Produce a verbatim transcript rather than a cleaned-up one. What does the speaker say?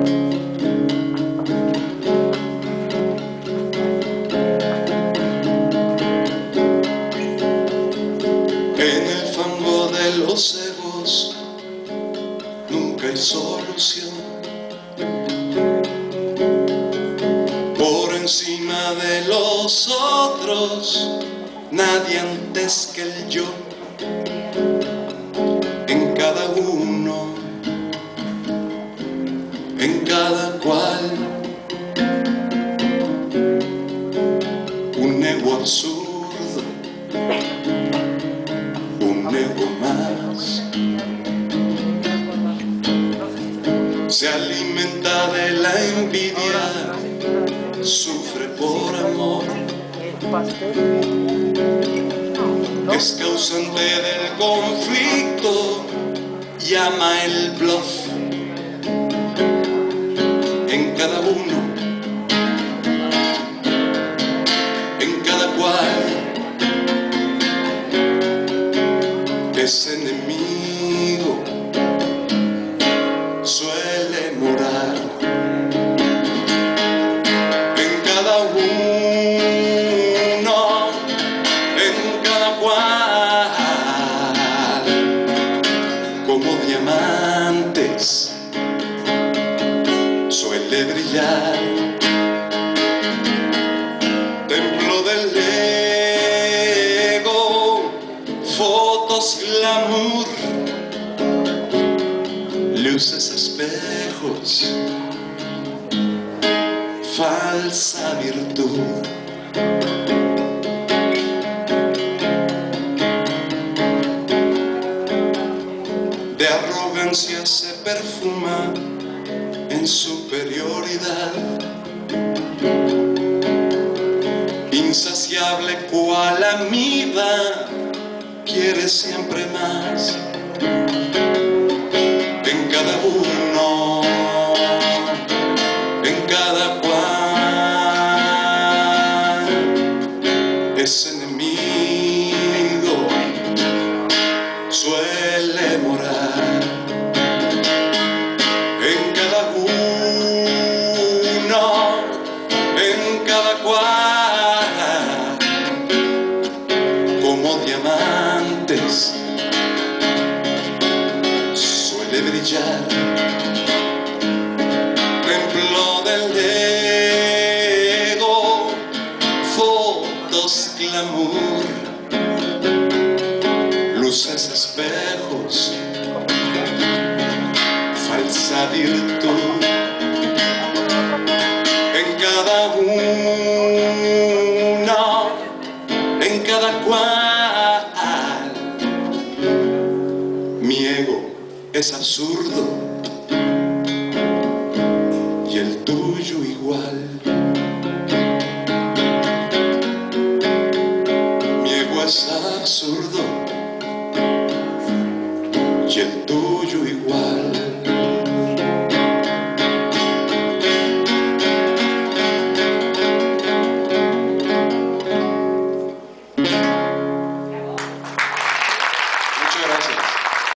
En el fango de los egos nunca hay solución. Por encima de los otros, nadie antes que el yo. En cada uno, en cada cual, un ego absurdo, un ego más. Se alimenta de la envidia, sufre por amor, es causante del conflicto, llama el bluff. En cada uno, en cada cual, es enemigo, suele morar. En cada uno, en cada cual, como diamantes, suele brillar. Templo del ego, fotos, glamour, luces, espejos, falsa virtud. De arrogancia se perfuma en superioridad, insaciable cual amiba, quiere siempre más. En cada uno, en cada cual, es enemigo, suele morar. En cada uno, en cada cual, como diamantes, suele brillar. Templo del ego, fotos, glamour, luces, espejos, falsa virtud. En cada uno, en cada cual, mi ego es absurdo,